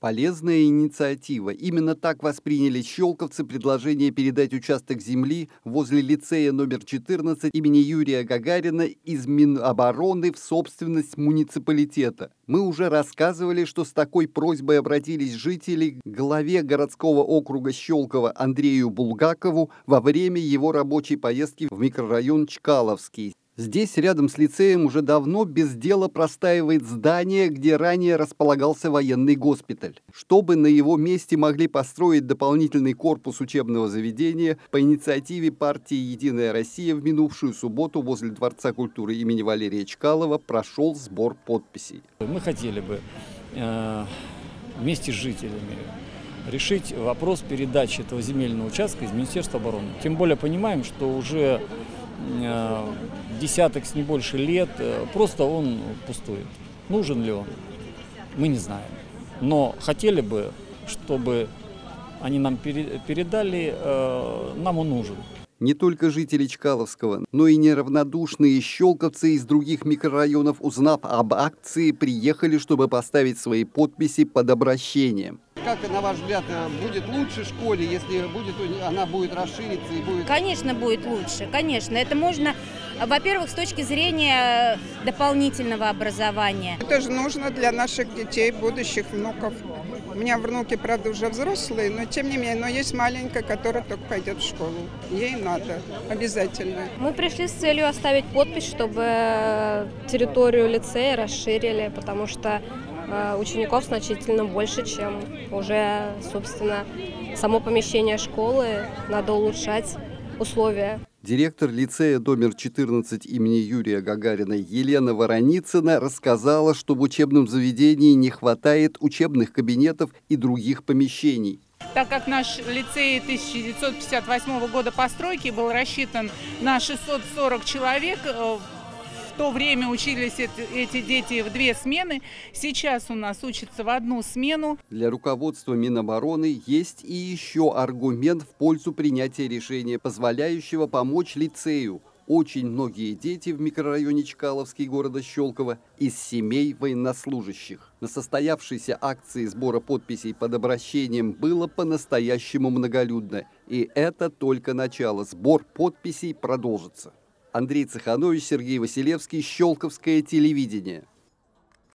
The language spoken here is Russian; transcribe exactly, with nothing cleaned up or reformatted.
Полезная инициатива. Именно так восприняли щелковцы предложение передать участок земли возле лицея номер четырнадцать имени Юрия Гагарина из Минобороны в собственность муниципалитета. Мы уже рассказывали, что с такой просьбой обратились жители к главе городского округа Щелково Андрею Булгакову во время его рабочей поездки в микрорайон Чкаловский. Здесь, рядом с лицеем, уже давно без дела простаивает здание, где ранее располагался военный госпиталь. Чтобы на его месте могли построить дополнительный корпус учебного заведения, по инициативе партии «Единая Россия» в минувшую субботу возле Дворца культуры имени Валерия Чкалова прошел сбор подписей. Мы хотели бы э, вместе с жителями решить вопрос передачи этого земельного участка из Министерства обороны. Тем более понимаем, что уже десяток с не больше лет, просто он пустует. Нужен ли он? Мы не знаем. Но хотели бы, чтобы они нам передали, нам он нужен. Не только жители Чкаловского, но и неравнодушные щелковцы из других микрорайонов, узнав об акции, приехали, чтобы поставить свои подписи под обращением. Как, на ваш взгляд, будет лучше школе, если будет, она будет расшириться и будет... Конечно, будет лучше, конечно. Это можно, во-первых, с точки зрения дополнительного образования. Это же нужно для наших детей, будущих внуков. У меня внуки, правда, уже взрослые, но тем не менее, но есть маленькая, которая только пойдет в школу. Ей надо, обязательно. Мы пришли с целью оставить подпись, чтобы территорию лицея расширили, потому что учеников значительно больше, чем уже, собственно, само помещение школы. Надо улучшать условия. Директор лицея номер четырнадцать имени Юрия Гагарина Елена Вороницына рассказала, что в учебном заведении не хватает учебных кабинетов и других помещений. Так как наш лицей тысяча девятьсот пятьдесят восьмого года постройки был рассчитан на шестьсот сорок человек, в то время учились эти дети в две смены, сейчас у нас учатся в одну смену. Для руководства Минобороны есть и еще аргумент в пользу принятия решения, позволяющего помочь лицею. Очень многие дети в микрорайоне Чкаловский города Щелково из семей военнослужащих. На состоявшейся акции сбора подписей под обращением было по-настоящему многолюдно. И это только начало. Сбор подписей продолжится. Андрей Цеханович, Сергей Василевский, Щелковское телевидение.